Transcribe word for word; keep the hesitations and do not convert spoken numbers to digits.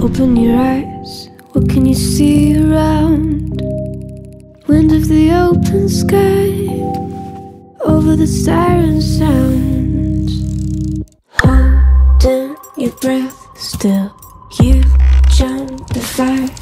Open your eyes, what can you see around? Wind of the open sky, over the siren sounds. Holding your breath still, you jump the fire.